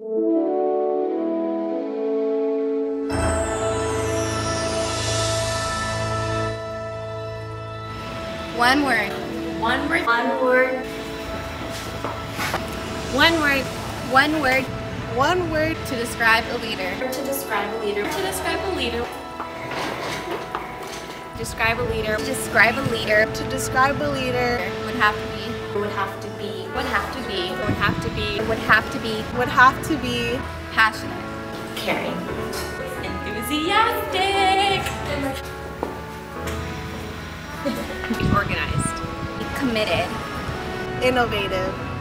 One word. One word. One word. One word. One word. One word To describe a leader. To describe a leader. To describe a leader. Describe a leader. To describe a leader. to describe a leader Would have to be. Would have to be. Would have to be. Would have to be. Would have to be. would have to be Passionate. Caring. Enthusiastic. Organized. Committed. innovative.